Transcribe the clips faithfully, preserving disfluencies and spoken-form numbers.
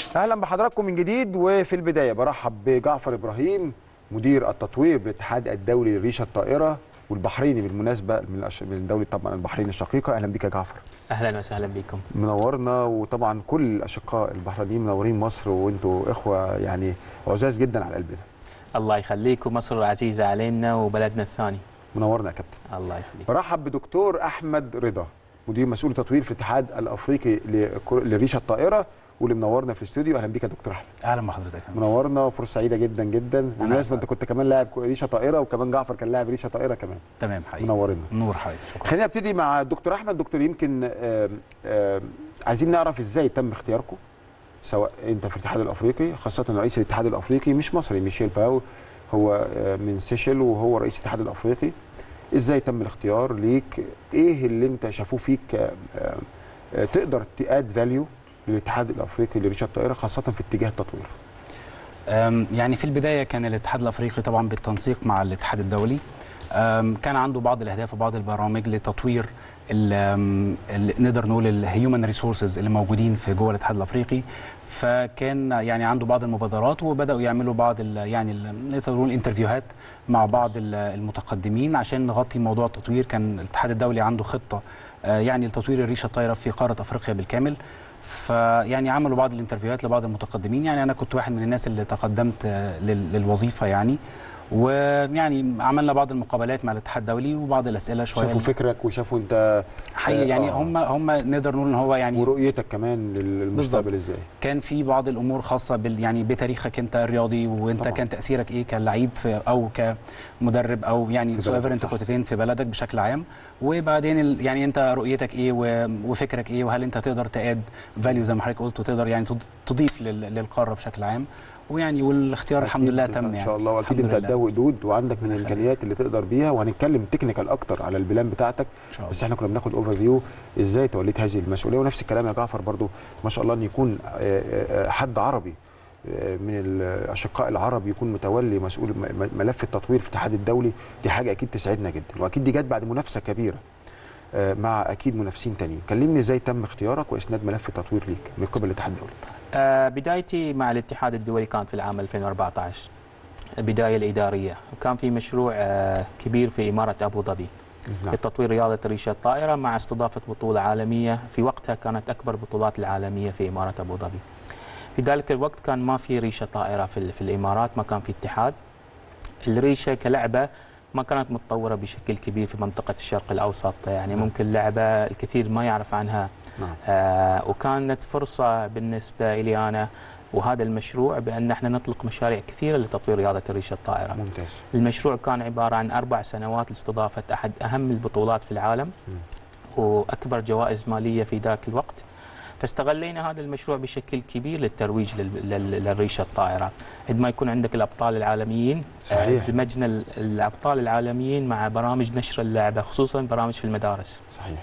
اهلا بحضراتكم من جديد. وفي البدايه برحب بجعفر ابراهيم مدير التطوير بالاتحاد الدولي للريشه الطائره والبحريني بالمناسبه من الأش... من دوله طبعا البحرين الشقيقه. اهلا بك يا جعفر. اهلا وسهلا بكم. منورنا، وطبعا كل الاشقاء البحرينيين منورين مصر، وانتوا اخوه يعني عزاز جدا على قلبنا. الله يخليكم، مصر عزيزه علينا وبلدنا الثاني. منورنا يا كابتن. الله يخليك. برحب بدكتور احمد رضا مدير مسؤول تطوير في الاتحاد الافريقي للريشه الطائره واللي منورنا في الاستوديو. اهلا بيك يا دكتور احمد. اهلا بحضرتك. منورنا وفرصه سعيده جدا جدا. بالمناسبه انت كنت كمان لاعب ريشه طائره، وكمان جعفر كان لاعب ريشه طائره كمان. تمام حقيقي. منورنا. نور حضرتك. شكرا. خلينا نبتدي مع الدكتور احمد. دكتور يمكن آآ آآ عايزين نعرف ازاي تم اختياركم، سواء انت في الاتحاد الافريقي، خاصه رئيس الاتحاد الافريقي مش مصري، ميشيل باو هو من سيشل وهو رئيس الاتحاد الافريقي. ازاي تم الاختيار ليك؟ ايه اللي انت شافوه فيك تقدر تاد فاليو للاتحاد الافريقي لريشه الطائره خاصه في اتجاه التطوير؟ يعني في البدايه كان الاتحاد الافريقي طبعا بالتنسيق مع الاتحاد الدولي كان عنده بعض الاهداف وبعض البرامج لتطوير اللي نقدر نقول الهيومن ريسورسز اللي موجودين في جوه الاتحاد الافريقي. فكان يعني عنده بعض المبادرات وبداوا يعملوا بعض يعني نقدر نقول انترفيوهات مع بعض المتقدمين عشان نغطي موضوع التطوير. كان الاتحاد الدولي عنده خطه يعني لتطوير الريشه الطايره في قاره افريقيا بالكامل. فيعني عملوا بعض الانترفيوهات لبعض المتقدمين، يعني انا كنت واحد من الناس اللي تقدمت للوظيفه يعني، ويعني عملنا بعض المقابلات مع الاتحاد الدولي وبعض الاسئله شويه. شافوا فكرك وشافوا انت حقيقي يعني آه. هم هم نقدر نقول ان هو يعني ورؤيتك كمان للمستقبل ازاي. كان في بعض الامور خاصه بال يعني بتاريخك انت الرياضي، وانت طبعا. كان تاثيرك ايه كلاعب او كمدرب او يعني سواء انت كنت فين في بلدك بشكل عام، وبعدين يعني انت رؤيتك ايه وفكرك ايه، وهل انت تقدر تاد فاليو زي ما حضرتك قلت وتقدر يعني تضيف للقاره بشكل عام. ويعني والاختيار الحمد لله تم يعني ان شاء الله. واكيد انت قدها وقدود وعندك من الامكانيات اللي تقدر بيها، وهنتكلم تكنيكال اكتر على البلان بتاعتك، بس احنا كنا بناخد اوفر فيو ازاي توليت هذه المسؤوليه. ونفس الكلام يا جعفر برضو ما شاء الله ان يكون حد عربي من الاشقاء العرب يكون متولي مسؤول ملف التطوير في الاتحاد الدولي، دي حاجه اكيد تسعدنا جدا، واكيد دي جت بعد منافسه كبيره مع اكيد منافسين تانيين. كلمني ازاي تم اختيارك واسناد ملف التطوير ليك من قبل الاتحاد الدولي. آه بدايتي مع الاتحاد الدولي كانت في العام ألفين وأربعة عشر، بدايه الاداريه، وكان في مشروع آه كبير في اماره ابو ظبي نعم. لتطوير رياضه ريشه الطائره مع استضافه بطوله عالميه، في وقتها كانت اكبر البطولات العالميه في اماره ابو ظبي. في ذلك الوقت كان ما في ريشه طائره في, في الامارات، ما كان في اتحاد. الريشه كلعبه ما كانت متطوره بشكل كبير في منطقه الشرق الاوسط، يعني نعم. ممكن لعبه الكثير ما يعرف عنها نعم. آه وكانت فرصه بالنسبه لي انا وهذا المشروع بان احنا نطلق مشاريع كثيره لتطوير رياضه الريشه الطائره. ممتاز. المشروع كان عباره عن اربع سنوات لاستضافه احد اهم البطولات في العالم م. واكبر جوائز ماليه في ذاك الوقت. فاستغلينا هذا المشروع بشكل كبير للترويج للريشه الطائره، عندما يكون عندك الابطال العالميين صحيح. دمجنا الابطال العالميين مع برامج نشر اللعبه، خصوصا برامج في المدارس. صحيح.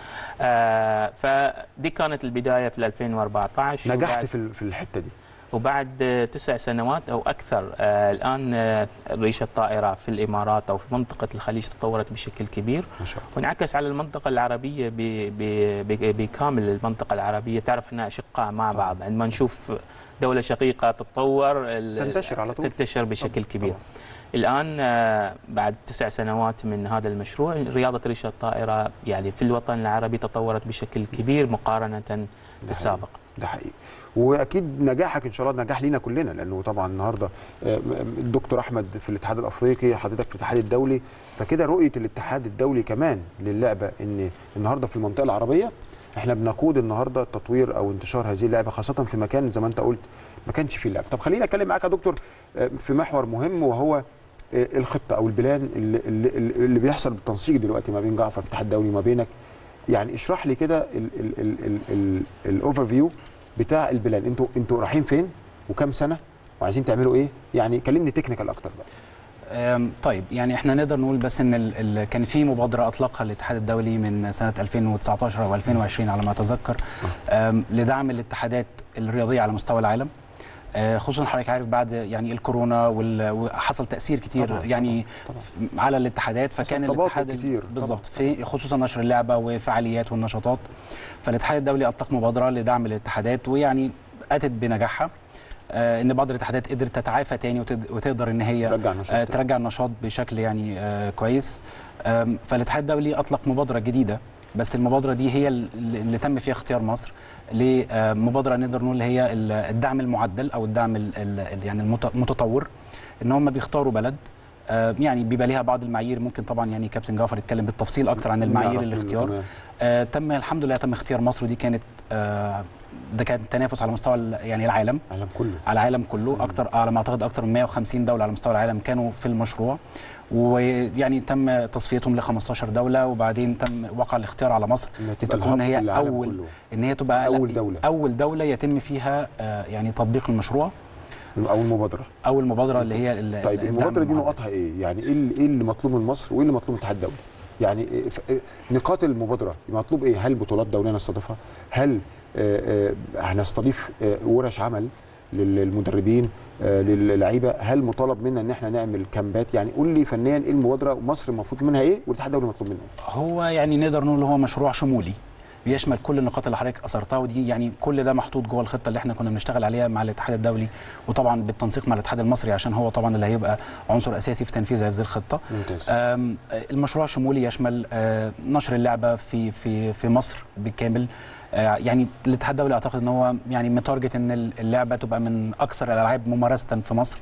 آه فدي كانت البدايه في ألفين وأربعة عشر. نجحت في في الحته دي. وبعد تسع سنوات او اكثر آه الان آه ريشه الطائره في الامارات او في منطقه الخليج تطورت بشكل كبير، ما شاء الله. وانعكس على المنطقه العربيه بكامل المنطقه العربيه. تعرف انها اشقاء مع بعض، عندما نشوف دوله شقيقه تتطور تنتشر على طول، تنتشر بشكل طبعا. كبير. طبعا. الان آه بعد تسع سنوات من هذا المشروع، رياضه ريشه الطائره يعني في الوطن العربي تطورت بشكل كبير مقارنه بالسابق. ده حقيقي. واكيد نجاحك ان شاء الله نجاح لينا كلنا، لانه طبعا النهارده الدكتور احمد في الاتحاد الافريقي، حضرتك في الاتحاد الدولي، فكده رؤيه الاتحاد الدولي كمان للعبه ان النهارده في المنطقه العربيه احنا بنقود النهارده تطوير او انتشار هذه اللعبه، خاصه في مكان زي ما انت قلت ما كانش فيه اللعبه. طب خليني اتكلم معاك يا دكتور في محور مهم، وهو الخطه او البلان اللي, اللي, اللي بيحصل بالتنسيق دلوقتي ما بين جعفر في الاتحاد الدولي وما بينك. يعني اشرح لي كده الاوفر فيو بتاع البلان، انتوا انتوا رايحين فين وكم سنه وعايزين تعملوا ايه؟ يعني كلمني تكنيكال اكتر بقى. طيب يعني احنا نقدر نقول بس ان ال ال كان في مبادره اطلقها الاتحاد الدولي من سنه ألفين وتسعة عشر او ألفين وعشرين على ما اتذكر لدعم الاتحادات الرياضيه على مستوى العالم، خصوصا حضرتك عارف بعد يعني الكورونا وحصل تاثير كتير طبعًا يعني طبعًا على الاتحادات، فكان الاتحاد بالظبط في خصوصا نشر اللعبه وفعاليات والنشاطات. فالاتحاد الدولي اطلق مبادره لدعم الاتحادات، ويعني اتت بنجاحها، آه ان بعض الاتحادات قدرت تتعافى تاني وتقدر ان هي ترجع النشاط, آه ترجع النشاط بشكل يعني آه كويس. آه فالاتحاد الدولي اطلق مبادره جديده، بس المبادره دي هي اللي تم فيها اختيار مصر لمبادره نقدر نقول هي الدعم المعدل او الدعم يعني المتطور، ان هم بيختاروا بلد يعني بيبقى ليها بعض المعايير. ممكن طبعا يعني كابتن جعفر يتكلم بالتفصيل اكتر عن المعايير الاختيار. آه تم الحمد لله تم اختيار مصر، ودي كانت آه ده كان تنافس على مستوى يعني العالم العالم كله على العالم كله مم. اكتر على ما اعتقد اكتر من مئة وخمسين دوله على مستوى العالم كانوا في المشروع، ويعني تم تصفيتهم ل خمستاشر دوله، وبعدين تم وقع الاختيار على مصر لتكون هي اول كله. ان هي تبقى اول دوله اول دوله يتم فيها آه يعني تطبيق المشروع، اول مبادره اول مبادره اللي هي طيب المبادره دي نقاطها ايه؟ يعني ايه اللي, إيه اللي مطلوب من مصر وايه اللي مطلوب من الاتحاد الدولي؟ يعني نقاط المبادره مطلوب ايه؟ هل بطولات دوليه نستضيفها؟ هل آه آه هنستضيف آه ورش عمل للمدربين آه للعيبه؟ هل مطالب منا ان احنا نعمل كامبات؟ يعني قول لي فنيا ايه المبادره ومصر المفروض منها ايه والاتحاد الدولي مطلوب منه ايه؟ هو يعني نقدر نقول هو مشروع شمولي بيشمل كل النقاط اللي حضرتك اثرتها، ودي يعني كل ده محطوط جوه الخطه اللي احنا كنا بنشتغل عليها مع الاتحاد الدولي، وطبعا بالتنسيق مع الاتحاد المصري عشان هو طبعا اللي هيبقى عنصر اساسي في تنفيذ هذه الخطه. ممتاز. المشروع شمولي يشمل نشر اللعبه في في في مصر بالكامل. يعني الاتحاد الدولي اعتقد ان هو يعني متارجت ان اللعبه تبقى من اكثر الالعاب ممارسه في مصر،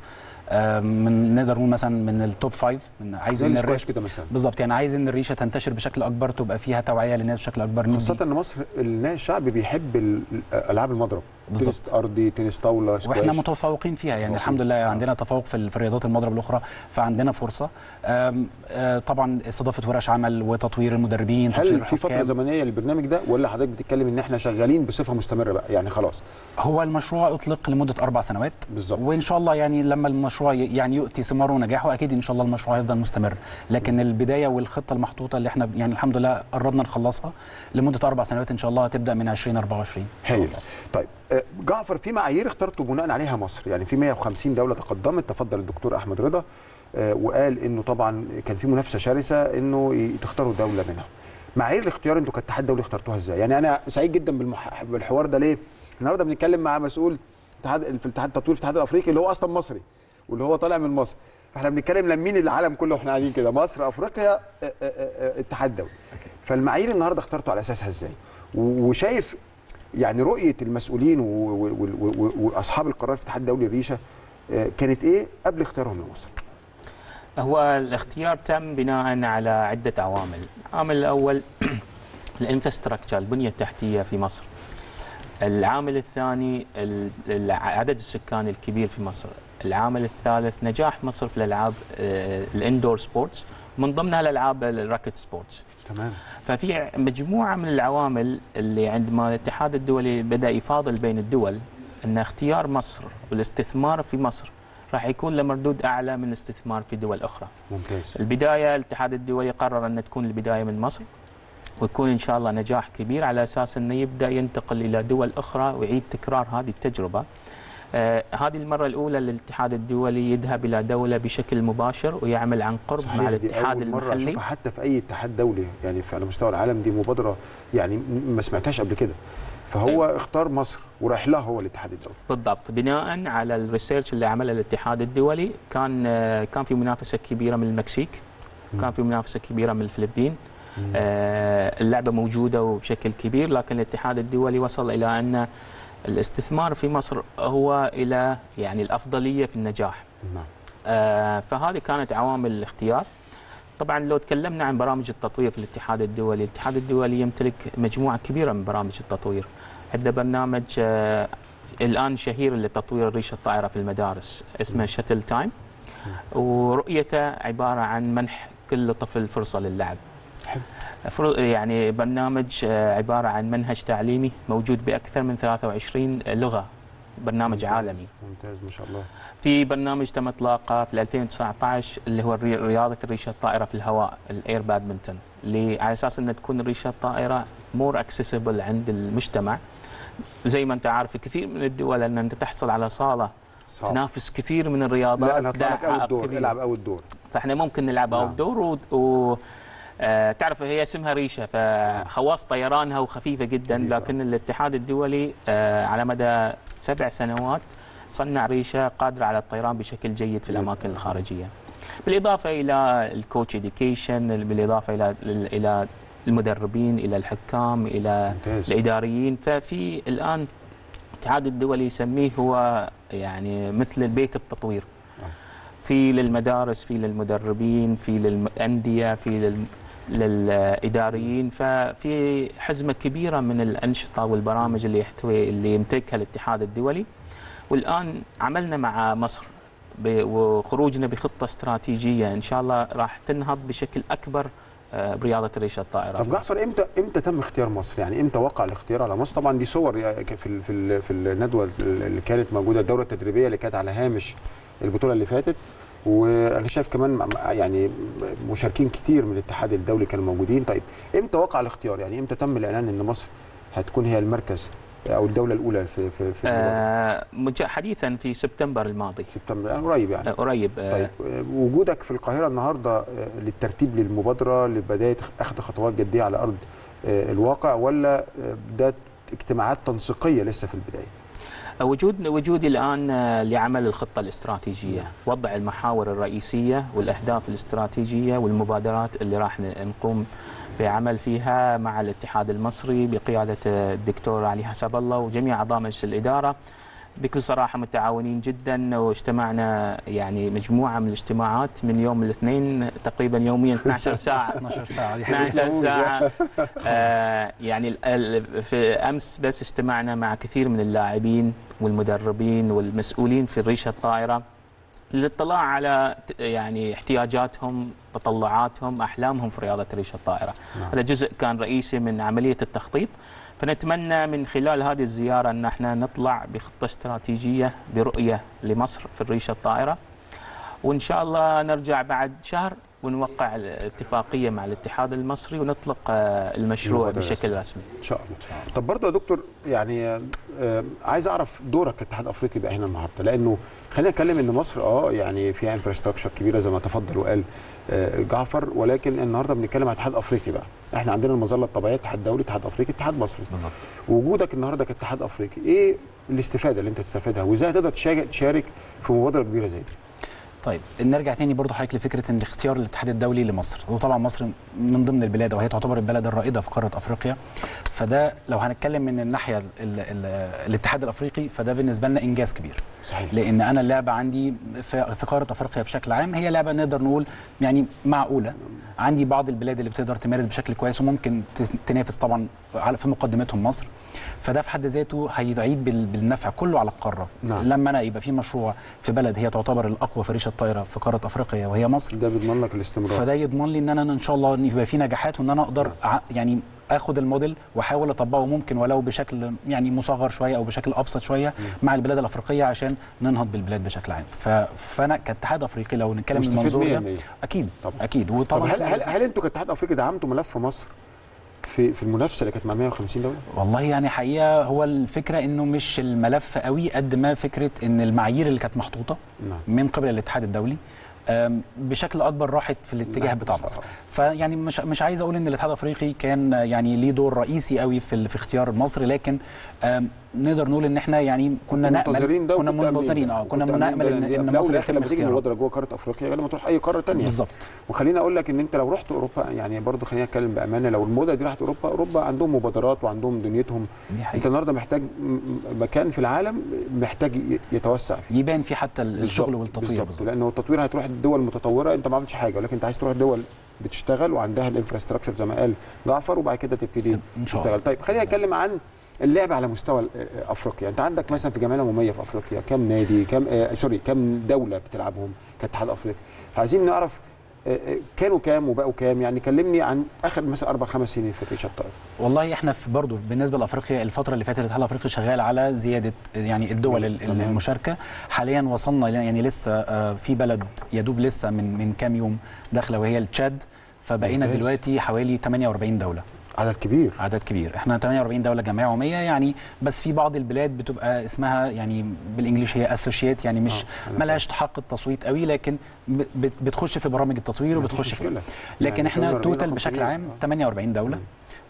من نقدر نقول مثلا من التوب فايف. من عايز ان الريشه كده مثلا بالظبط، يعني عايز ان الريشه تنتشر بشكل اكبر، تبقى فيها توعيه للناس بشكل اكبر، خاصه ان مصر الشعب بيحب العاب المضرب، تنس ارضي، تنس طاوله، سكواش، واحنا متفوقين فيها يعني أوه. الحمد لله آه. عندنا تفوق في الرياضات المضرب الاخرى، فعندنا فرصه. آم آم طبعا استضافه ورش عمل وتطوير المدربين. هل في فتره زمنيه للبرنامج ده ولا حضرتك بتتكلم ان احنا شغالين بصفه مستمره بقى يعني خلاص؟ هو المشروع اطلق لمده اربع سنوات بالظبط، وان شاء الله يعني لما المشروع يعني يؤتي ثماره ونجاحه اكيد ان شاء الله المشروع هيفضل مستمر، لكن م. البدايه والخطه المحطوطه اللي احنا يعني الحمد لله قربنا نخلصها لمده اربع سنوات ان شاء الله هتبدا من ألفين وأربعة وعشرين. هايل. طيب جعفر، في معايير اخترتوا بناء عليها مصر، يعني في مئة وخمسين دوله تقدمت، تفضل الدكتور احمد رضا وقال انه طبعا كان في منافسه شرسه انه تختاروا دوله منها. معايير الاختيار انتوا كاتحاد دولي اخترتوها ازاي؟ يعني انا سعيد جدا بالمح... بالحوار ده. ليه؟ النهارده بنتكلم مع مسؤول اتحاد في الاتحاد التطوير في الاتحاد الافريقي اللي هو اصلا مصري واللي هو طالع من مصر، فاحنا بنتكلم لمين العالم كله واحنا قاعدين كده، مصر، افريقيا، اتحاد دولي. فالمعايير النهارده اخترتوا على اساسها ازاي؟ وشايف يعني رؤيه المسؤولين واصحاب القرار في الاتحاد الدولي الريشه كانت ايه قبل اختيارهم لمصر؟ هو الاختيار تم بناء على عده عوامل. العامل الاول الانفراستراكشر، البنيه التحتيه في مصر. العامل الثاني عدد السكان الكبير في مصر. العامل الثالث نجاح مصر في الالعاب الاندور سبورتس، من ضمنها الالعاب الراكت سبورتس. تمام. ففي مجموعه من العوامل اللي عندما الاتحاد الدولي بدا يفاضل بين الدول ان اختيار مصر والاستثمار في مصر راح يكون له مردود اعلى من الاستثمار في دول اخرى. ممتاز. البدايه الاتحاد الدولي قرر ان تكون البدايه من مصر، ويكون ان شاء الله نجاح كبير على اساس انه يبدا ينتقل الى دول اخرى ويعيد تكرار هذه التجربه. آه هذه المره الاولى للاتحاد الدولي يذهب الى دوله بشكل مباشر ويعمل عن قرب مع الاتحاد المحلي. مرة حتى في اي اتحاد دولي يعني على مستوى العالم، دي مبادره يعني ما سمعتهاش قبل كده، فهو أه. اختار مصر وراح لها هو الاتحاد الدولي. بالضبط، بناء على الريسيرش اللي عمله الاتحاد الدولي. كان آه كان في منافسه كبيره من المكسيك، م. كان في منافسه كبيره من الفلبين. آه اللعبه موجوده وبشكل كبير، لكن الاتحاد الدولي وصل الى ان الاستثمار في مصر هو الى يعني الافضليه في النجاح. نعم. آه فهذه كانت عوامل الاختيار. طبعا لو تكلمنا عن برامج التطوير في الاتحاد الدولي، الاتحاد الدولي يمتلك مجموعه كبيره من برامج التطوير. عنده برنامج آه الان شهير لتطوير الريشه الطائره في المدارس اسمه شتل تايم، ورؤيته عباره عن منح كل طفل فرصه للعب. يعني برنامج عبارة عن منهج تعليمي موجود بأكثر من ثلاثة وعشرين لغة، برنامج ممتاز. عالمي. ممتاز ما شاء الله. في برنامج تم إطلاقه في ألفين وتسعة عشر اللي هو رياضة الريشة الطائرة في الهواء، الاير بادمنتون، اللي على أساس أن تكون الريشة الطائرة مور اكسسبل عند المجتمع. زي ما أنت عارف كثير من الدول أن أنت تحصل على صالة صعب. تنافس كثير من الرياضات. لا أنا أطلع لك أول دور، العب أول دور. فإحنا ممكن نلعب أول دور و, و... آه تعرف هي اسمها ريشه، فخواص طيرانها وخفيفه جدا، لكن الاتحاد الدولي آه على مدى سبع سنوات صنع ريشه قادره على الطيران بشكل جيد في الاماكن الخارجيه. بالاضافه الى الكوتش اديوكيشن، بالاضافه الى الى المدربين، الى الحكام، الى ممتاز. الاداريين. ففي الان الاتحاد الدولي يسميه هو يعني مثل البيت التطوير، في للمدارس، في للمدربين، في للانديه، في لل للاداريين. ففي حزمه كبيره من الانشطه والبرامج اللي يحتوي اللي يمتلكها الاتحاد الدولي. والان عملنا مع مصر وخروجنا بخطه استراتيجيه ان شاء الله راح تنهض بشكل اكبر برياضه الريشه الطائره. طب جعفر، امتى امتى تم اختيار مصر؟ يعني امتى وقع الاختيار على مصر؟ طبعا دي صور في ال في ال في الندوه اللي كانت موجوده، الدوره التدريبيه اللي كانت على هامش البطوله اللي فاتت، وانا شايف كمان يعني مشاركين كتير من الاتحاد الدولي كانوا موجودين. طيب امتى وقع الاختيار؟ يعني امتى تم الاعلان ان مصر هتكون هي المركز او الدوله الاولى في في في آه حديثا في سبتمبر الماضي. سبتمبر يعني قريب يعني. آه قريب. آه طيب وجودك في القاهره النهارده للترتيب للمبادره لبدايه اخذ خطوات جديه على ارض الواقع، ولا ده اجتماعات تنسيقيه لسه في البدايه؟ وجود وجودي الان لعمل الخطه الاستراتيجيه، وضع المحاور الرئيسيه والاهداف الاستراتيجيه والمبادرات اللي راح نقوم بعمل فيها مع الاتحاد المصري بقياده الدكتور علي حسب الله وجميع اعضاء مجلس الاداره. بكل صراحه متعاونين جدا، واجتمعنا يعني مجموعه من الاجتماعات من يوم الاثنين تقريبا يوميا اثنتي عشرة ساعه اثنتي عشرة ساعه اثنتي عشرة ساعه. آه يعني في امس بس اجتمعنا مع كثير من اللاعبين والمدربين والمسؤولين في الريشه الطائره للاطلاع على يعني احتياجاتهم، تطلعاتهم، احلامهم في رياضه الريشه الطائره. نعم. هذا جزء كان رئيسي من عمليه التخطيط. فنتمنى من خلال هذه الزياره ان احنا نطلع بخطه استراتيجيه برؤيه لمصر في الريشه الطائره، وان شاء الله نرجع بعد شهر ونوقع الاتفاقيه مع الاتحاد المصري ونطلق المشروع بشكل رسمي ان شاء الله. طب برضه يا دكتور، يعني عايز اعرف دورك كاتحاد افريقي بقى هنا النهارده، لانه خلينا نتكلم ان مصر اه يعني فيها انفراستراكشر كبيره زي ما تفضل وقال جعفر، ولكن النهارده بنتكلم عن اتحاد افريقي بقى. احنا عندنا المظله الطبيعيه اتحاد دولي، اتحاد افريقي، اتحاد مصري. بالظبط. وجودك النهارده كاتحاد افريقي، ايه الاستفاده اللي انت تستفادها وازاي تقدر تشارك في مبادره كبيره زي دي؟ طيب نرجع تاني برضو حضرتك لفكره ان اختيار الاتحاد الدولي لمصر، وطبعا مصر من ضمن البلاد وهي تعتبر البلد الرائده في قاره افريقيا. فده لو هنتكلم من الناحيه ال ال الاتحاد الافريقي فده بالنسبه لنا انجاز كبير. صحيح. لان انا اللعبه عندي في, في قاره افريقيا بشكل عام هي لعبه نقدر نقول يعني معقوله. عندي بعض البلاد اللي بتقدر تمارس بشكل كويس وممكن تنافس طبعا في مقدمتهم مصر. فده في حد ذاته هيعيد بالنفع كله على القاره. نعم. لما انا يبقى في مشروع في بلد هي تعتبر الاقوى في ريشه الطائره في قاره افريقيا وهي مصر، ده بيضمن لك الاستمرار. فده يضمن لي ان انا ان شاء الله ان يبقى في نجاحات وان انا اقدر يعني اخد الموديل واحاول اطبقه ممكن ولو بشكل يعني مصغر شويه او بشكل ابسط شويه مع البلاد الافريقيه عشان ننهض بالبلاد بشكل عام. فانا كاتحاد افريقي لو نتكلم من المنظور ده اكيد طبعا. اكيد. وطبعا طب هل هل, هل انتوا كاتحاد افريقي دعمتوا ملف مصر في في المنافسه اللي كانت مع مئة وخمسين دوله؟ والله يعني حقيقه هو الفكره انه مش الملف قوي قد ما فكره ان المعايير اللي كانت محطوطه نعم. من قبل الاتحاد الدولي بشكل اكبر راحت في الاتجاه نعم. بتاع مصر. فيعني مش مش عايز اقول ان الاتحاد الافريقي كان يعني ليه دور رئيسي قوي في في اختيار مصر، لكن نقدر نقول ان احنا يعني كنا نامل كنا منتظرين اه كنا بنامل ان, إن مصر يتم اختيارها. لما تيجي جوه قاره افريقيا لما تروح اي قاره ثانيه بالظبط. وخليني اقول لك ان انت لو رحت اوروبا، يعني برضو خلينا نتكلم بامانه، لو الموضه دي راحت اوروبا، اوروبا عندهم مبادرات وعندهم دنيتهم. انت النهارده محتاج مكان في العالم محتاج يتوسع فيه، يبان فيه حتى الشغل والتطوير. بالظبط. لانه التطوير هتروح الدول المتطوره انت ما عملتش حاجه، ولكن انت عايز تروح دول بتشتغل وعندها الانفراستراكشر زي ما قال جعفر، وبعد كده تبتدي تشتغل. طيب خلينا نتكلم عن اللعب على مستوى افريقيا. انت عندك مثلا في جمعيه العموميه في افريقيا كم نادي، كم آه سوري كم دوله بتلعبهم كاتحاد افريقي؟ فعايزين نعرف آه كانوا كام وبقوا كام. يعني كلمني عن اخر مثلا اربع خمس سنين في الريشه الطائره. والله احنا في برضه بالنسبه لافريقيا الفتره اللي فاتت الاتحاد الافريقي شغال على زياده يعني الدول المشاركه. حاليا وصلنا يعني لسه آه في بلد يدوب لسه من من كام يوم داخله وهي التشاد، فبقينا ممتاز. دلوقتي حوالي ثمانية وأربعين دوله. عدد كبير. عدد كبير. احنا ثمانية وأربعين دوله جمعيه عموميه يعني، بس في بعض البلاد بتبقى اسمها يعني بالانجليزي هي اسوشيت، يعني مش آه. مالهاش حق التصويت قوي، لكن بتخش في برامج التطوير وبتخش في، لكن يعني احنا توتال بشكل عام ثمانية وأربعين دوله.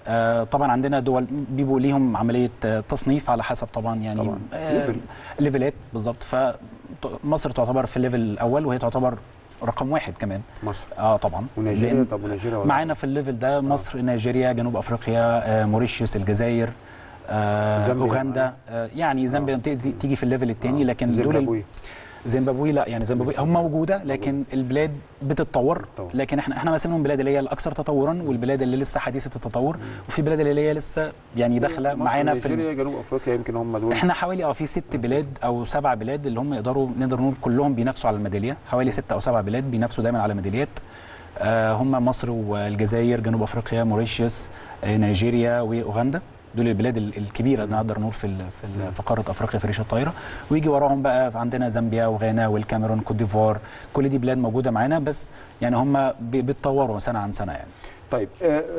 آه طبعا عندنا دول بيبقوا ليهم عمليه آه تصنيف على حسب طبعا يعني طبعاً. آه ليفلات بالظبط. فمصر تعتبر في الليفل الاول وهي تعتبر رقم واحد كمان. مصر اه طبعا. ونيجيريا. طب ونيجيريا معانا في الليفل ده مصر، آه. نيجيريا، جنوب افريقيا، آه موريشيوس، الجزائر، آه اوغندا، آه يعني زامبيا آه. تيجي في الليفل الثاني. آه. لكن زيمبابوي زيمبابوي لا يعني زيمبابوي هم موجوده لكن البلاد بتتطور. لكن احنا احنا مقسمين البلاد اللي هي الاكثر تطورا والبلاد اللي لسه حديثه التطور، وفي بلاد اللي هي لسه يعني داخله معانا في نيجيريا جنوب افريقيا يمكن هم دول. احنا حوالي اه في ست بلاد او سبع بلاد اللي هم يقدروا نقدر نقول كلهم بينافسوا على الميداليه. حوالي ست او سبع بلاد بينافسوا دايما على ميداليات. آه هم مصر والجزائر، جنوب افريقيا، موريشيوس، آه نيجيريا واوغندا. دول البلاد الكبيره نقدر نقول في في في قاره افريقيا في ريشه الطايره. ويجي وراهم بقى عندنا زامبيا وغانا والكاميرون، كوت ديفوار. كل دي بلاد موجوده معانا بس يعني هم بيتطوروا سنه عن سنه يعني. طيب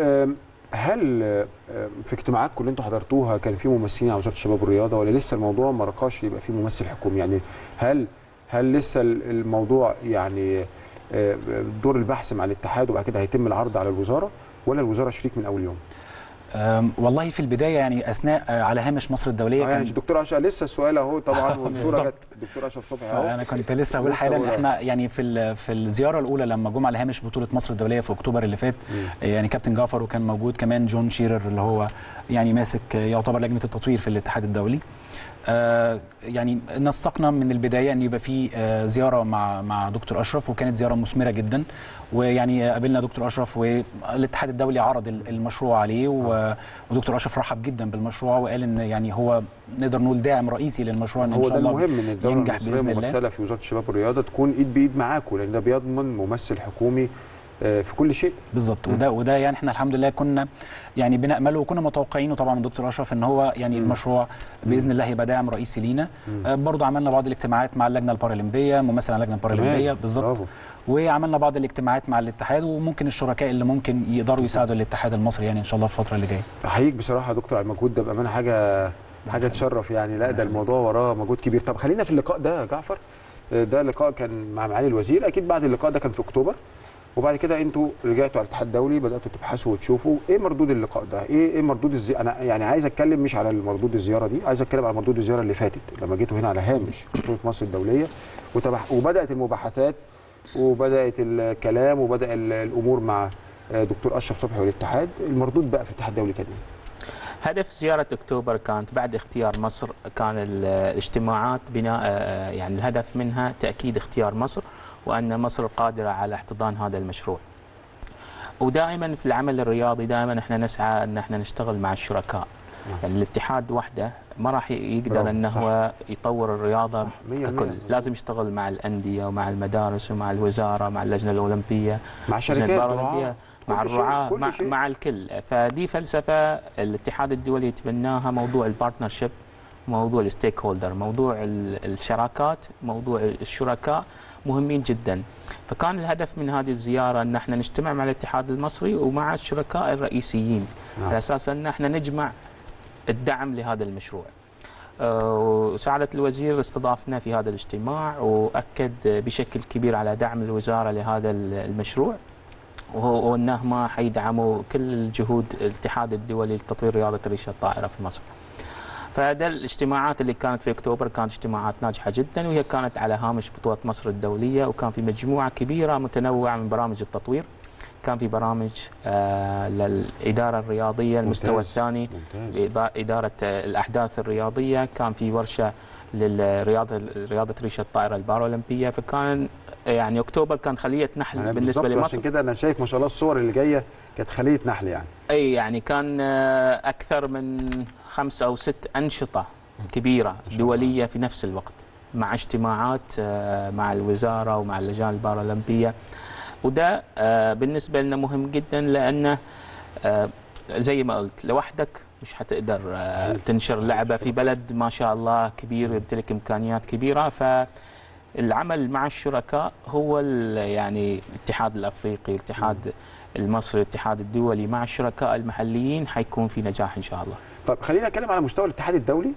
هل في اجتماعاتكم اللي انتم حضرتوها كان في ممثلين على وزاره الشباب والرياضه ولا لسه الموضوع ما رقاش يبقى في ممثل حكومي؟ يعني هل هل لسه الموضوع يعني دور البحث مع الاتحاد وبعد كده هيتم العرض على الوزاره ولا الوزاره شريك من اول يوم؟ والله في البدايه يعني اثناء على هامش مصر الدوليه آه يعني كان الدكتور اشرف لسه السؤال اهو طبعا والصوره جت الدكتور اشرف صبحي اهو. انا كنت لسه هقول حالا احنا يعني في في الزياره الاولى لما جم على هامش بطوله مصر الدوليه في اكتوبر اللي فات، يعني كابتن جعفر وكان موجود كمان جون شيرر اللي هو يعني ماسك يعتبر لجنه التطوير في الاتحاد الدولي. آه يعني نسقنا من البدايه ان يبقى في آه زياره مع مع دكتور اشرف، وكانت زياره مثمره جدا. ويعني قابلنا دكتور اشرف والاتحاد الدولي عرض المشروع عليه، ودكتور اشرف رحب جدا بالمشروع وقال ان يعني هو نقدر نقول داعم رئيسي للمشروع ان, إن شاء الله هو ده المهم ان الدوله المصريه الممثله في وزاره الشباب والرياضه تكون ايد بايد معاكم، لان ده بيضمن ممثل حكومي في كل شيء. بالظبط. وده وده يعني احنا الحمد لله كنا يعني بنامله وكنا متوقعينه طبعا من دكتور اشرف ان هو يعني م. المشروع باذن الله هيبقى داعم رئيسي لينا. آه برضه عملنا بعض الاجتماعات مع اللجنه البارالمبيه، ممثل على اللجنه البارالمبيه بالظبط. وعملنا بعض الاجتماعات مع الاتحاد وممكن الشركاء اللي ممكن يقدروا يساعدوا الاتحاد المصري يعني ان شاء الله في الفتره اللي جايه. احييك بصراحه يا دكتور على المجهود ده، بامانه حاجه حاجه تشرف يعني. لا ده الموضوع وراه مجهود كبير. طب خلينا في اللقاء ده يا جعفر. ده لقاء كان مع معالي الوزير، اكيد بعد اللقاء ده كان في اكتوبر، وبعد كده انتوا رجعتوا على الاتحاد الدولي بداتوا تبحثوا وتشوفوا ايه مردود اللقاء ده، ايه ايه مردود الزي... انا يعني عايز اتكلم مش على مردود الزياره دي، عايز اتكلم على مردود الزياره اللي فاتت لما جيتوا هنا على هامش بطوله مصر الدوليه وتبح... وبدات المباحثات وبدات الكلام وبدا الامور مع دكتور اشرف صبحي والاتحاد. المردود بقى في الاتحاد الدولي كان ايه؟ هدف زيارة أكتوبر كانت بعد اختيار مصر، كان الاجتماعات بناء يعني الهدف منها تأكيد اختيار مصر وأن مصر قادرة على احتضان هذا المشروع. ودائما في العمل الرياضي دائما احنا نسعى أن احنا نشتغل مع الشركاء. يعني الاتحاد وحده ما راح يقدر أنه هو يطور الرياضة ككل، لازم يشتغل مع الأندية ومع المدارس ومع الوزارة مع اللجنة الأولمبية مع الشركات مع الرعاة مع, مع الكل. فدي فلسفة الاتحاد الدولي يتبناها، موضوع البارتنرشيب، موضوع الستيك هولدر، موضوع الشراكات، موضوع الشركاء مهمين جدا. فكان الهدف من هذه الزيارة أن احنا نجتمع مع الاتحاد المصري ومع الشركاء الرئيسيين نعم. على أساس أن احنا نجمع الدعم لهذا المشروع. وسعادة الوزير استضافنا في هذا الاجتماع وأكد بشكل كبير على دعم الوزارة لهذا المشروع، وأنه ما حيدعموا كل الجهود الاتحاد الدولي لتطوير رياضة ريشة الطائرة في مصر. فهذا الاجتماعات اللي كانت في أكتوبر كانت اجتماعات ناجحة جدا، وهي كانت على هامش بطولة مصر الدولية، وكان في مجموعة كبيرة متنوعة من برامج التطوير. كان في برامج آه للإدارة الرياضية المستوى الثاني، إدارة الأحداث الرياضية، كان في ورشة للرياضة رياضة ريشة الطائرة البارالمبية. فكان يعني أكتوبر كان خلية نحل بالنسبة لمصر. عشان كده أنا شايف ما شاء الله الصور اللي جاية كانت خلية نحل يعني. أي يعني كان أكثر من خمس أو ست أنشطة كبيرة دولية في نفس الوقت، مع اجتماعات مع الوزارة ومع اللجان البارالمبية. وده بالنسبة لنا مهم جدا، لأنه زي ما قلت لوحدك مش حتقدر تنشر لعبة في بلد ما شاء الله كبير يمتلك إمكانيات كبيرة. فالعمل مع الشركاء هو يعني الاتحاد الأفريقي، الاتحاد المصري، الاتحاد الدولي مع الشركاء المحليين حيكون في نجاح إن شاء الله. طيب خلينا نتكلم على مستوى الاتحاد الدولي.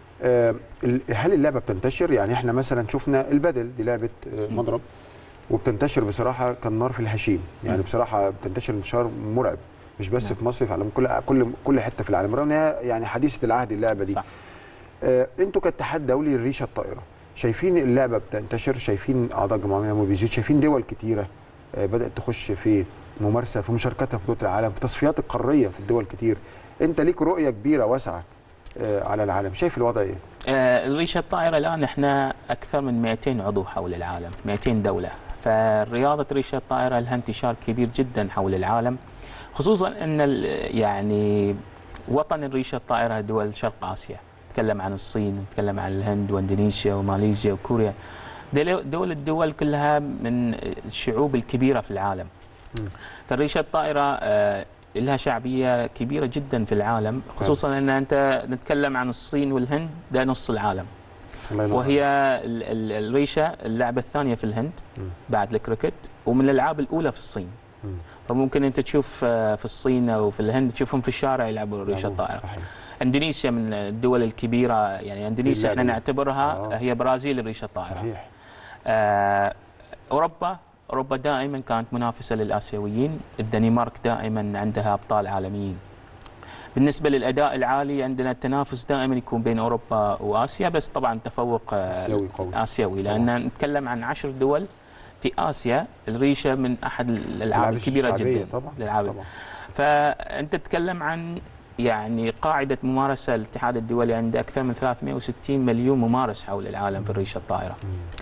هل اللعبة بتنتشر؟ يعني احنا مثلا شفنا البدل دي لعبة مضرب وبتنتشر بصراحة كالنار في الهشيم، يعني بصراحة بتنتشر انتشار مرعب مش بس نعم. في مصر، في كل كل كل حته في العالم، رغم ان هي يعني حديثه العهد اللعبه دي. صح. آه انتوا كاتحاد دولي الريشه الطائره شايفين اللعبه بتنتشر، شايفين اعضاء جمعيه ما بيزيد، شايفين دول كتيره آه بدات تخش في ممارسه في مشاركتها في بطوله العالم، في تصفيات القاريه في الدول كتير. انت ليك رؤيه كبيره واسعه آه على العالم، شايف الوضع ايه؟ آه الريشه الطائره الان احنا اكثر من مئتين عضو حول العالم، مئتين دوله، فرياضه ريشه الطائره لها انتشار كبير جدا حول العالم، خصوصا ان يعني وطن الريشه الطائره دول شرق اسيا، نتكلم عن الصين ونتكلم عن الهند واندونيسيا وماليزيا وكوريا، دول الدول كلها من الشعوب الكبيره في العالم. فالريشه الطائره آه لها شعبيه كبيره جدا في العالم، خصوصا ان انت نتكلم عن الصين والهند، ده نص العالم. وهي الريشه اللعبه الثانيه في الهند بعد الكريكت، ومن الالعاب الاولى في الصين. فممكن انت تشوف في الصين او في الهند تشوفهم في الشارع يلعبوا الريشه الطائره. اندونيسيا من الدول الكبيره، يعني اندونيسيا احنا نعتبرها آه. هي برازيل الريشه الطائره. صحيح. آه اوروبا اوروبا دائما كانت منافسه للاسيويين، الدنمارك دائما عندها ابطال عالميين. بالنسبه للاداء العالي عندنا التنافس دائما يكون بين اوروبا واسيا، بس طبعا تفوق اسيوي قوي اسيوي، لان نتكلم عن عشر دول في اسيا، الريشه من احد الالعاب الكبيره جدا طبعا للعاب. فانت تتكلم عن يعني قاعده ممارسه الاتحاد الدولي عنده اكثر من ثلاثمئة وستين مليون ممارس حول العالم في الريشه الطائره.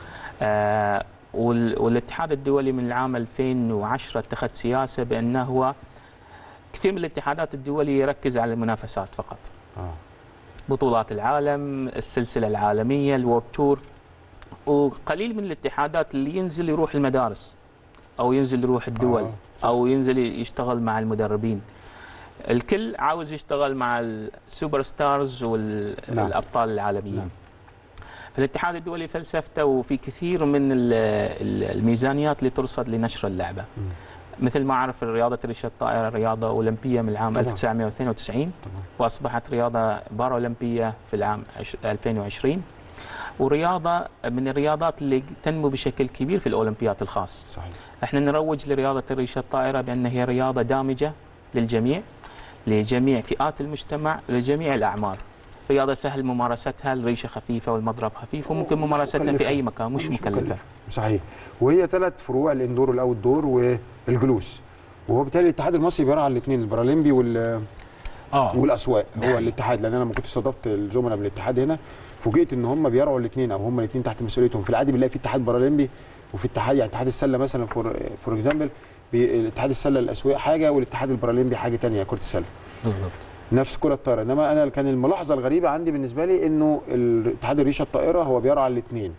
آه والاتحاد الدولي من العام ألفين وعشرة اتخذ سياسه بانه هو كثير من الاتحادات الدوليه يركز على المنافسات فقط. آه. بطولات العالم، السلسله العالميه، الورد تور، وقليل من الاتحادات اللي ينزل يروح المدارس او ينزل يروح الدول آه. او ينزل يشتغل مع المدربين. الكل عاوز يشتغل مع السوبر ستارز والابطال نعم. العالميين. نعم. فالاتحاد الدولي فلسفته وفي كثير من الميزانيات اللي ترصد لنشر اللعبه. م. مثل ما اعرف رياضه ريشه الطائره رياضه اولمبيه من العام طبعا. ألف وتسعمئة واثنين وتسعين طبعا. واصبحت رياضه باراولمبيه في العام ألفين وعشرين، ورياضه من الرياضات اللي تنمو بشكل كبير في الاولمبيات الخاص. صحيح. احنا نروج لرياضه الريشه الطائره بان هي رياضه دامجه للجميع، لجميع فئات المجتمع، لجميع الاعمار. رياضه سهل ممارستها، الريشه خفيفه والمضرب خفيف، وممكن ممارستها في اي مكان، مش, مش مكلفه. صحيح. وهي ثلاث فروع، الاندور والاوت دور والجلوس، وهو بالتالي الاتحاد المصري بيرعى على الاثنين، البارالمبي وال اه والاسواق. هو الاتحاد، لان انا لما كنت استضفت الزملاء من الاتحاد هنا فوجئت ان هم بيرعوا الاثنين، او هم الاثنين تحت مسؤوليتهم. في العادي بنلاقي في اتحاد بارالمبي وفي اتحاد، يعني اتحاد السله مثلا فور فور اكزامبل، الاتحاد السله الاسواق حاجه والاتحاد البارالمبي حاجه ثانيه، كره السله. بالظبط. نفس كره الطائره. انما انا كان الملاحظه الغريبه عندي بالنسبه لي انه الاتحاد الريشه الطائره هو بيرعى الاثنين.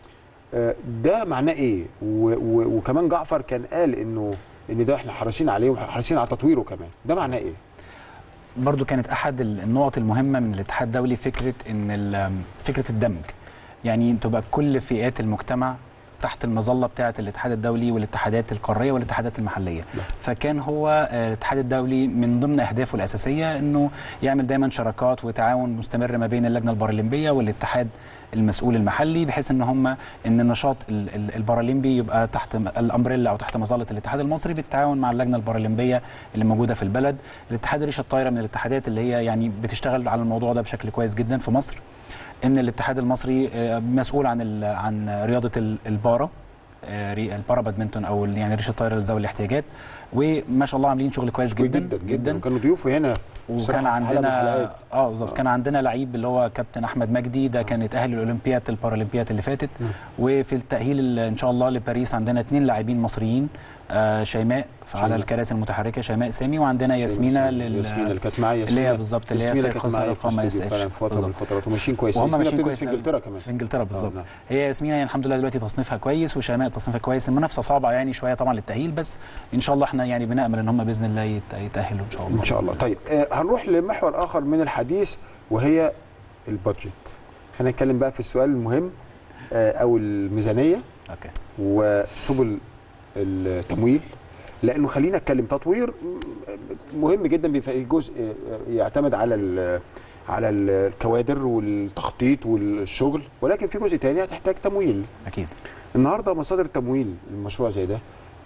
ده معناه ايه؟ وكمان جعفر كان قال انه ان ده احنا حريصين عليه وحريصين على تطويره كمان، ده معناه ايه؟ برضو كانت احد النقط المهمه من الاتحاد الدولي فكره ان فكره الدمج، يعني تبقى كل فئات المجتمع تحت المظله بتاعه الاتحاد الدولي والاتحادات القاريه والاتحادات المحليه. لا. فكان هو الاتحاد الدولي من ضمن اهدافه الاساسيه انه يعمل دايما شراكات وتعاون مستمر ما بين اللجنه البارالمبيه والاتحاد المسؤول المحلي، بحيث ان هم ان النشاط البارالمبي يبقى تحت الامبريلا او تحت مظله الاتحاد المصري بالتعاون مع اللجنه البارالمبيه اللي موجوده في البلد. الاتحاد ريشه الطائره من الاتحادات اللي هي يعني بتشتغل على الموضوع ده بشكل كويس جدا في مصر. ان الاتحاد المصري مسؤول عن عن رياضه البارا، البارا بادمنتون او يعني ريشه الطائره لذوي الاحتياجات، وما شاء الله عاملين شغل كويس جدا جدا جدا. وكانوا ضيوفوا هنا، وكان عندنا اه بالظبط كان عندنا لعيب اللي هو كابتن احمد مجدي، ده كان يتاهل الاولمبياد البارالمبياد اللي فاتت. م. وفي التاهيل ان شاء الله لباريس عندنا اثنين لاعبين مصريين، آه شيماء على الكراسي المتحركه، شيماء سامي، وعندنا ياسمينه لل... ياسمينه اللي كانت معايا، اللي هي بالظبط اللي هي في قصه القامه اس اتش فتره من الفترات، وماشيين كويس. وهم ماشيين كويس في انجلترا كمان، في انجلتررا بالظبط. نعم. هي ياسمينه يعني الحمد لله دلوقتي تصنيفها كويس، وشيماء تصنيفها كويس. المنافسه صعبه يعني شويه طبعا للتاهيل، بس ان شاء الله احنا يعني بنامل ان هم باذن الله يتاهلوا ان شاء الله. ان شاء الله. طيب آه هنروح لمحور اخر من الحديث وهي البادجت. خلينا نتكلم بقى في السؤال المهم آه او الميزانيه. اوكي. وسبل التمويل، لانه خلينا نتكلم تطوير مهم جدا، في جزء يعتمد على على الكوادر والتخطيط والشغل، ولكن في جزء ثاني هتحتاج تمويل. اكيد. النهارده مصادر التمويل المشروع زي ده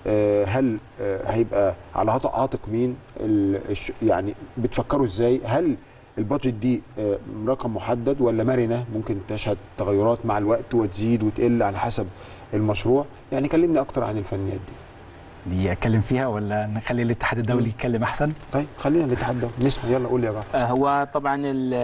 هل هيبقى على عاتق مين؟ يعني بتفكروا ازاي؟ هل البادجت دي رقم محدد ولا مرنه ممكن تشهد تغيرات مع الوقت وتزيد وتقل على حسب المشروع؟ يعني كلمني اكتر عن الفنيات دي. دي اتكلم فيها ولا نخلي الاتحاد الدولي يتكلم احسن؟ طيب خلينا الاتحاد الدولي نسمع. يلا قول لي يا بابا. هو طبعا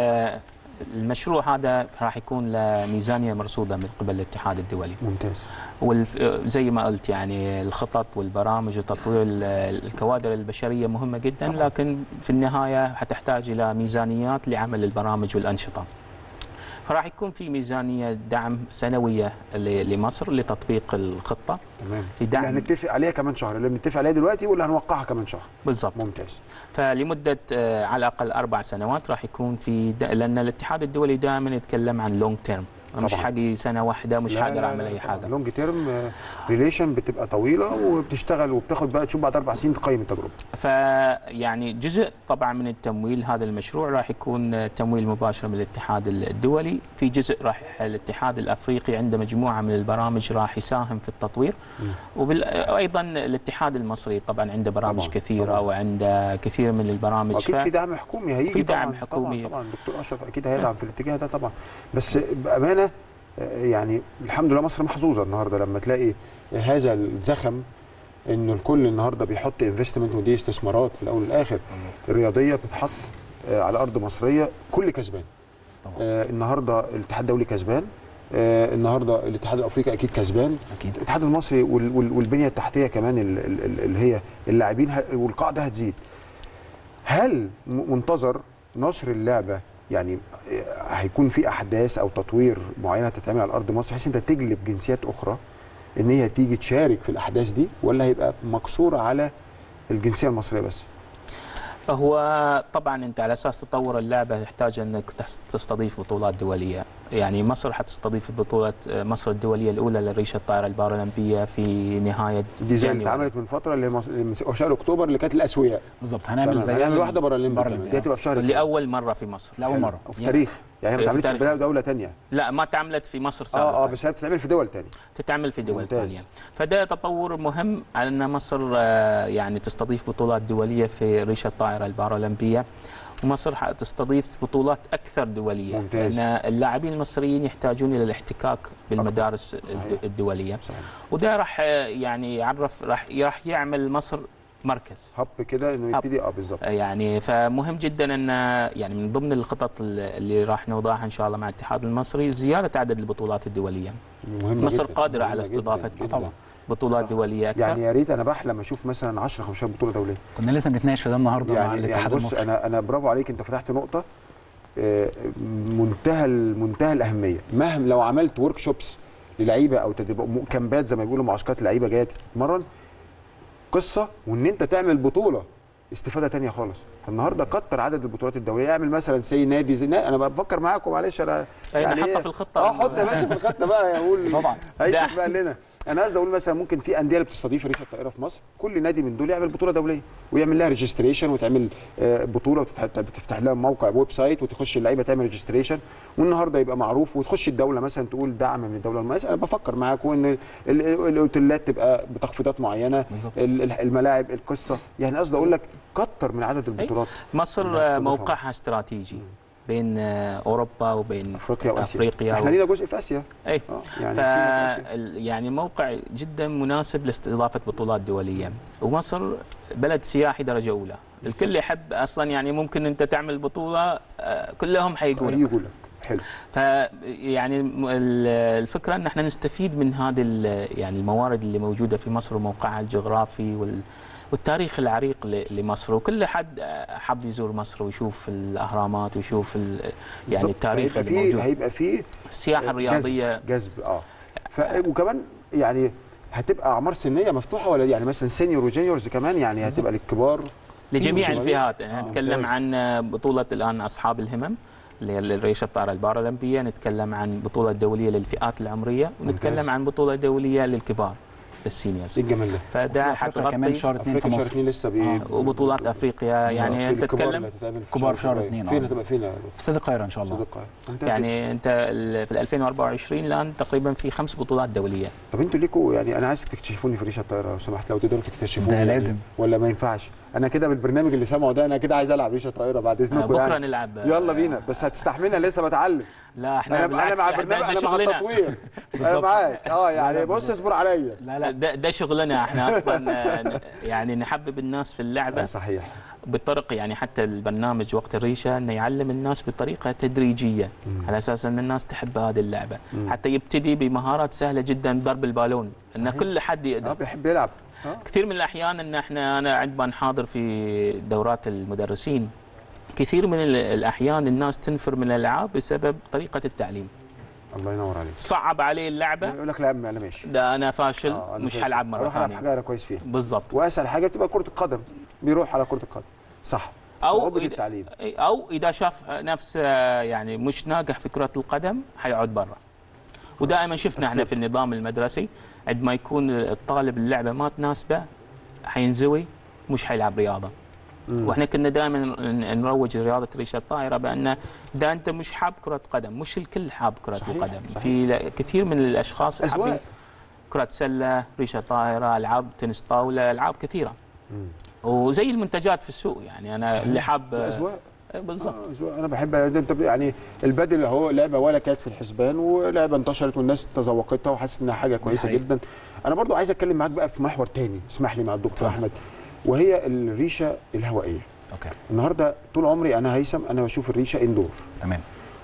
المشروع هذا راح يكون له ميزانيه مرصوده من قبل الاتحاد الدولي. ممتاز. وزي ما قلت يعني الخطط والبرامج وتطوير الكوادر البشريه مهمه جدا، لكن في النهايه حتحتاج الى ميزانيات لعمل البرامج والانشطه. فراح يكون في ميزانيه دعم سنويه لمصر لتطبيق الخطه. تمام. اللي هنتفق عليها كمان شهر، اللي بنتفق عليها دلوقتي ولا هنوقعها كمان شهر؟ بالضبط. ممتاز. فلمده على الاقل اربع سنوات راح يكون في، لان الاتحاد الدولي دائما يتكلم عن لونج تيرم، مش حقي سنه واحده مش هقدر اعمل اي حاجه. لونج تيرم ريليشن بتبقى طويله وبتشتغل وبتاخد بقى تشوف بعد اربع سنين تقيم التجربه. فيعني جزء طبعا من التمويل هذا المشروع راح يكون تمويل مباشر من الاتحاد الدولي، في جزء راح الاتحاد الافريقي عنده مجموعه من البرامج راح يساهم في التطوير، وايضا الاتحاد المصري طبعا عنده برامج طبعًا كثيره طبعًا. وعنده كثير من البرامج. اكيد في دعم حكومي هيجي. في دعم طبعًا حكومي طبعا الدكتور اشرف اكيد هيدعم في الاتجاه ده طبعا. بس بامانه يعني الحمد لله مصر محظوظه النهارده لما تلاقي هذا الزخم، انه الكل النهارده بيحط انفستمنت، ودي استثمارات في الاول والاخر الرياضيه بتتحط على ارض مصريه، كل كسبان. آه النهارده الاتحاد الدولي كسبان، آه النهارده الاتحاد الافريقي اكيد كسبان، اكيد الاتحاد المصري والبنيه التحتيه كمان اللي هي اللاعبين والقاعده هتزيد. هل منتظر نشر اللعبه يعني هيكون في احداث او تطوير معينه تتعمل على ارض مصر بحيث انت تجلب جنسيات اخرى ان هي تيجي تشارك في الاحداث دي، ولا هيبقى مقصور على الجنسيه المصريه بس؟ هو طبعا انت على اساس تطور اللعبه تحتاج انك تستضيف بطولات دوليه، يعني مصر حتستضيف بطوله مصر الدوليه الاولى للريشه الطائره البارالمبيه في نهايه دي زي اللي اتعملت من فتره اللي في شهر اكتوبر اللي كانت الاسوياء. بالظبط. هنعمل زي هنعمل واحده بارالمبيه دي هتبقى في شهر لاول مره في مصر. لاول مره في تاريخ يعني ما اتعملتش في دوله ثانيه. لا ما اتعملت في مصر سابقا. اه اه بس هي بتتعمل في دول ثانيه. تتعمل في دول ثانيه. فده تطور مهم على ان مصر يعني تستضيف بطولات دوليه في ريشه الطائره البارالمبيه، ومصر حتستضيف بطولات اكثر دوليه. ممتاز. لان اللاعبين المصريين يحتاجون الى الاحتكاك بالمدارس صحيح. الدوليه. صحيح. وده راح يعني يعرف راح راح يعمل مصر مركز هب كده انه يبتدي اه بالظبط. يعني فمهم جدا ان يعني من ضمن الخطط اللي راح نوضعها ان شاء الله مع الاتحاد المصري زياده عدد البطولات الدوليه. مهمة مصر جداً. قادره على استضافه طبعا بطولات صح. دوليه اكثر. يعني يا ريت انا بحلم اشوف مثلا عشرة خمستاشر بطوله دوليه. كنا لسه بنتناقش في ده النهارده يعني مع الاتحاد يعني المصري. انا انا برافو عليك، انت فتحت نقطه منتهى منتهى الاهميه. مهما لو عملت ورك شوبس للعيبه او تدريب كامبات زي ما بيقولوا، معسكرات لعيبه جايه تتمرن، قصه وان انت تعمل بطوله استفاده ثانيه خالص. فالنهارده كتر عدد البطولات الدوليه، اعمل مثلا سي نادي زي انا بفكر معاكم معلش انا يعني حطها في الخطه. اه حط يا باشا في الخطه بقى اقول طبعا هيشوف بقى لنا. انا قصدي اقول مثلا ممكن في انديه اللي بتستضيف ريشه الطائره في مصر، كل نادي من دول يعمل بطوله دوليه ويعمل لها ريجستريشن وتعمل بطوله وتفتح لها موقع ويب سايت وتخش اللعيبه تعمل ريجستريشن، والنهارده يبقى معروف وتخش الدوله مثلا تقول دعم من الدوله المصريه. انا بفكر معاكم ان الاوتيلات تبقى بتخفيضات معينه، الملاعب القصه، يعني قصدي اقول لك كتر من عدد البطولات. مصر موقعها استراتيجي بين اوروبا وبين افريقيا واسيا. افريقيا احنا لينا جزء في اسيا. اي آه يعني, ف... يعني موقع جدا مناسب لاستضافه بطولات دوليه، ومصر بلد سياحي درجه اولى، الكل يحب اصلا، يعني ممكن انت تعمل بطوله كلهم حيقولوا يقول لك حلو. ف يعني الفكره ان احنا نستفيد من هذه يعني الموارد اللي موجوده في مصر وموقعها الجغرافي وال والتاريخ العريق لمصر، وكل حد حاب يزور مصر ويشوف الاهرامات ويشوف يعني التاريخ اللي موجود. هيبقى فيه السياحه الرياضيه جذب اه ف... وكمان يعني هتبقى اعمار سنيه مفتوحه، ولا يعني مثلا سينيور وجونيورز كمان، يعني هتبقى للكبار لجميع الفئات. آه نتكلم عن بطوله الان اصحاب الهمم اللي هي الريشه الطائره البارالمبيه، نتكلم عن بطوله دوليه للفئات العمريه، ونتكلم ممتاز. عن بطوله دوليه للكبار للسينيورز. ايه الجمال ده؟ فده حتغطي كمان شهر اثنين في مصر. افريقيا لسه بي... آه. وبطولات افريقيا يعني انت تتكلم كبار في شهر اثنين. فين هتبقى فين؟ في استاد القاهره ان شاء الله. يعني انت في ألفين وأربعة وعشرين الان تقريبا في خمس بطولات دوليه. طب انتوا ليكوا يعني انا عايز تكتشفوني في ريشه الطايره لو سمحت، لو تقدروا تكتشفوني. ده لازم ولا ما ينفعش؟ انا كده بالبرنامج اللي سامعه ده انا كده عايز العب ريشه طايره بعد اذنكم. بكره يعني نلعب. يلا بينا، بس هتستحملنا لسه بتعلم. لا احنا انا انا مع البرنامج، انا مع التطوير. انا معاك اه يعني بص اصبر عليا. لا لا ده, ده شغلنا احنا اصلا يعني نحبب الناس في اللعبه. صحيح. بالطرق يعني حتى البرنامج وقت الريشه انه يعلم الناس بطريقه تدريجيه مم. على اساس ان الناس تحب هذه اللعبه مم. حتى يبتدي بمهارات سهله جدا، ضرب البالون ان كل حد يقدر. اه بيحب يلعب. آه. كثير من الاحيان ان احنا انا عندما نحاضر في دورات المدرسين كثير من الاحيان الناس تنفر من الالعاب بسبب طريقه التعليم. الله ينور عليك. صعب عليه اللعبه يقول لك لا انا ماشي، ده انا فاشل آه أنا مش هلعب مره ثانيه، اروح العب حاجه انا كويس فيها. بالضبط. واسهل حاجه تبقى كره القدم، بيروح على كره القدم. صح. او إذا التعليم او اذا شاف نفسه يعني مش ناجح في كره القدم حيقعد برا. ودائما شفنا احنا في النظام المدرسي عندما يكون الطالب اللعبه ما تناسبه حينزوي مش حيلعب رياضه. مم. واحنا كنا دائما نروج لرياضه ريشه الطائره بان اذا انت مش حاب كره قدم، مش الكل حاب كره صحيح. القدم صحيح. في كثير من الاشخاص حابين كره سله، ريشه طائره، العاب تنس طاوله، العاب كثيره. مم. وزي المنتجات في السوق يعني انا صحيح. اللي حاب اذواق بالضبط. آه انا بحب انت يعني البدل اهو لعبه ولا كانت في الحسبان، ولعبه انتشرت والناس تذوقتها وحاسس انها حاجه كويسه جدا. انا برضو عايز اتكلم معاك بقى في محور تاني، اسمح لي مع الدكتور احمد، وهي الريشه الهوائيه. اوكي. النهارده طول عمري انا هيثم انا بشوف الريشه اندور. تمام.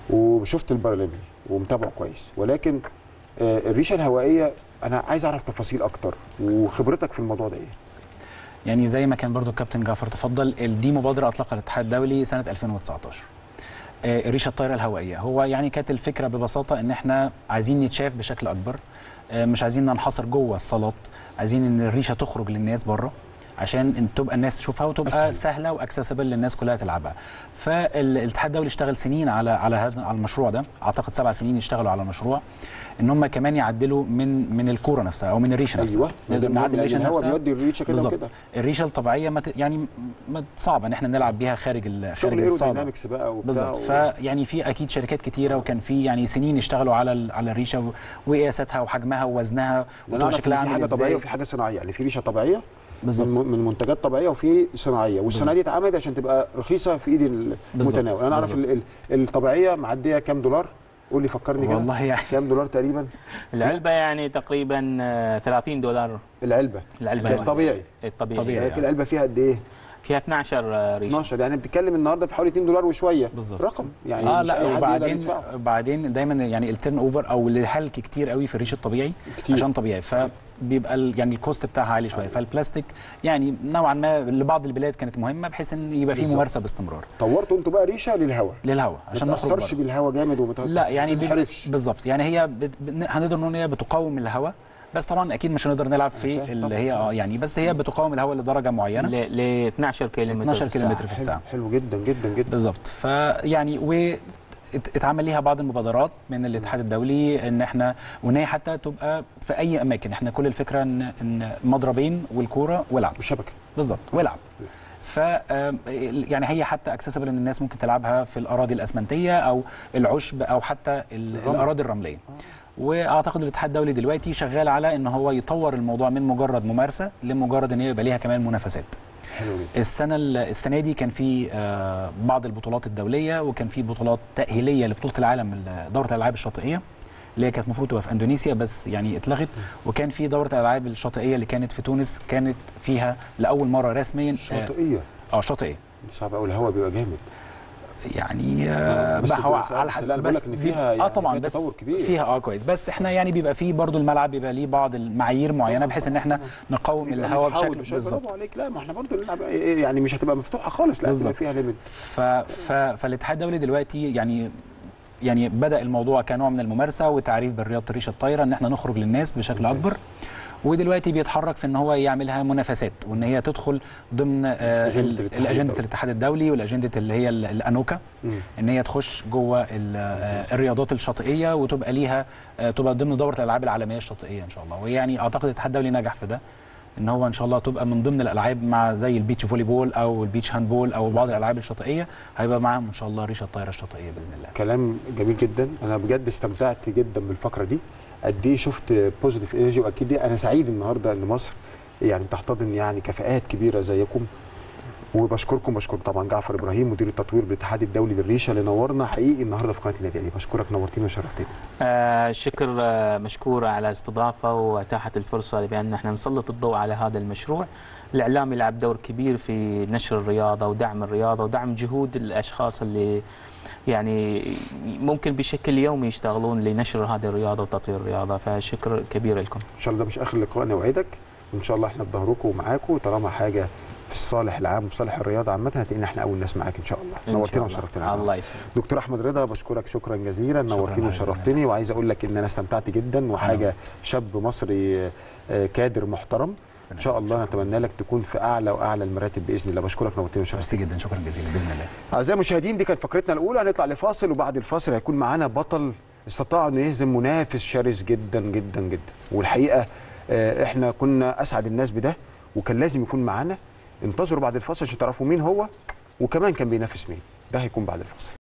وشفت البارالمبي ومتابعه كويس، ولكن آه الريشه الهوائيه انا عايز اعرف تفاصيل اكتر، وخبرتك في الموضوع ده ايه؟ يعني زي ما كان برضو الكابتن جعفر تفضل، دي مبادره اطلقها الاتحاد الدولي سنه ألفين وتسعطاشر. آه الريشه الطائره الهوائيه، هو يعني كانت الفكره ببساطه ان احنا عايزين نتشاف بشكل اكبر، آه مش عايزين ننحصر جوه الصالات، عايزين ان الريشه تخرج للناس بره عشان ان تبقى الناس تشوفها وتبقى أسهل. سهله واكسسبل للناس كلها تلعبها. فالاتحاد الدولي اشتغل سنين على على هذا على المشروع ده، اعتقد سبع سنين يشتغلوا على المشروع ان هم كمان يعدلوا من من الكوره نفسها او من الريشه نفسها. ايوه نقدر نعدل الريشه نفسها. الهواء بيودي الريشه كده وكده. الريشه الطبيعيه ما يعني ما صعب ان احنا نلعب بيها خارج خارج الصاله بقى بالظبط. فيعني في اكيد شركات كتيره وكان في يعني سنين يشتغلوا على على الريشه وقياساتها وحجمها ووزنها وشكلها عامل ازاي. في حاجه طبيعيه وفي حاجه صناعيه، يعني في ريشه طبيعيه بالظبط من منتجات طبيعيه وفي صناعيه، والصناعيه دي اتعملت عشان تبقى رخيصه في ايد المتناول. انا اعرف الطبيعيه معديه كام دولار؟ قول لي فكرني كده. والله يعني كام دولار تقريبا؟ العلبه يعني تقريبا ثلاثين دولار. العلبه العلبه الطبيعي الطبيعي طبيعي يعني. العلبه فيها قد ايه؟ فيها اثناشر ريشه. اثناشر يعني بتتكلم النهارده في حوالي اتنين دولار وشويه. بالظبط. رقم يعني اه لا وبعدين بعدين دايما يعني التيرن اوفر او الهلك كتير قوي في الريش الطبيعي كتير. عشان طبيعي فبيبقى يعني الكوست بتاعها عالي شويه. فالبلاستيك يعني نوعا ما لبعض البلاد كانت مهمه بحيث ان يبقى في ممارسه باستمرار. طورتوا انتوا بقى ريشه للهواء للهواء عشان ما تاثرش بالهواء جامد وما لا يعني تتحرفش. بالظبط يعني هي بت... هنقدر نقول ان هي بتقاوم الهواء، بس طبعا اكيد مش هنقدر نلعب في اللي هي اه يعني بس هي بتقاوم الهواء لدرجه معينه ل اثناشر كيلومتر اثناشر كيلومتر في الساعه. حلو, حلو جدا جدا جدا بالظبط. فيعني و اتعمل ليها بعض المبادرات من الاتحاد الدولي ان احنا وان هي حتى تبقى في اي اماكن. احنا كل الفكره ان ان مضربين والكوره والعب والشبكه بالظبط والعب. ف يعني هي حتى اكسسبل ان الناس ممكن تلعبها في الاراضي الاسمنتيه او العشب او حتى الاراضي الرمليه. واعتقد الاتحاد الدولي دلوقتي شغال على ان هو يطور الموضوع من مجرد ممارسه لمجرد ان يبقى ليها كمان منافسات. السنه السنه دي كان في بعض البطولات الدوليه وكان في بطولات تاهيليه لبطوله العالم دوره الالعاب الشاطئيه اللي هي كانت المفروض تبقى في اندونيسيا بس يعني اتلغت. وكان في دوره الالعاب الشاطئيه اللي كانت في تونس كانت فيها لاول مره رسميا شاطئيه. اه شاطئيه صعب قوي الهواء بيبقى جامد يعني آه بس هو على حسب بس, بس إن فيها يعني اه طبعا بس كبير. فيها اه كويس بس احنا يعني بيبقى فيه برضو الملعب بيبقى ليه بعض المعايير معينه بحيث ان احنا نقاوم الهواء بشكل بالظبط عليك. لا ما احنا برضو نلعب يعني مش هتبقى مفتوحه خالص، لا هتبقى فيها ليميت. ف... ف... فالاتحاد الدولي دلوقتي يعني يعني بدا الموضوع كنوع من الممارسه وتعريف بالرياضه الريشه الطايره، ان احنا نخرج للناس بشكل اكبر. ودلوقتي بيتحرك في ان هو يعملها منافسات، وان هي تدخل ضمن آه الاجنده الاتحاد الدولي والاجنده اللي هي الانوكا، ان هي تخش جوه الرياضات الشاطئيه وتبقى ليها آه تبقى ضمن دوره الالعاب العالميه الشاطئيه ان شاء الله. ويعني اعتقد الاتحاد الدولي نجح في ده، ان هو ان شاء الله تبقى من ضمن الالعاب مع زي البيتش فولي بول او البيتش هاند بول او بعض الالعاب الشاطئيه، هيبقى معاهم ان شاء الله ريشه الطايره الشاطئيه باذن الله. كلام جميل جدا، انا بجد استمتعت جدا بالفقره دي، قد ايه شفت بوزيتيف انرجي، واكيد انا سعيد النهارده ان مصر يعني تحتضن يعني كفاءات كبيره زيكم. وبشكركم، بشكر طبعا جعفر ابراهيم مدير التطوير بالاتحاد الدولي للريشه اللي نورنا حقيقي النهارده في قناه النادي الاهلي. بشكرك، نورتينا وشرفتينا. آه شكر آه مشكور على الاستضافه واتاحت الفرصه بان احنا نسلط الضوء على هذا المشروع. الاعلام يلعب دور كبير في نشر الرياضه ودعم الرياضه ودعم جهود الاشخاص اللي يعني ممكن بشكل يومي يشتغلون لنشر هذه الرياضه وتطوير الرياضه، فشكر كبير لكم. ان شاء الله ده مش اخر لقاء، نوعدك وان شاء الله احنا في ظهركم ومعاكم، طالما حاجه في الصالح العام وصالح الرياضه عامه هتلاقينا احنا اول ناس معاك ان شاء الله. نورتنا وشرفتنا. الله يسلمك. دكتور احمد رضا بشكرك شكرا جزيلا، نورتني وشرفتني، وعايز اقول لك ان انا استمتعت جدا، وحاجه شاب مصري كادر محترم ان شاء الله نتمنى لك تكون في اعلى واعلى المراتب باذن الله. بشكرك، نورتني وشرفتني جدا، شكرا جزيلا باذن الله. اعزائي المشاهدين دي كانت فقرتنا الاولى، هنطلع لفاصل وبعد الفاصل هيكون معانا بطل استطاع انه يهزم منافس شرس جدا جدا جدا، والحقيقه احنا كنا اسعد الناس بده وكان لازم يكون معانا. انتظروا بعد الفاصل عشان تعرفوا مين هو وكمان كان بينافس مين، ده هيكون بعد الفاصل.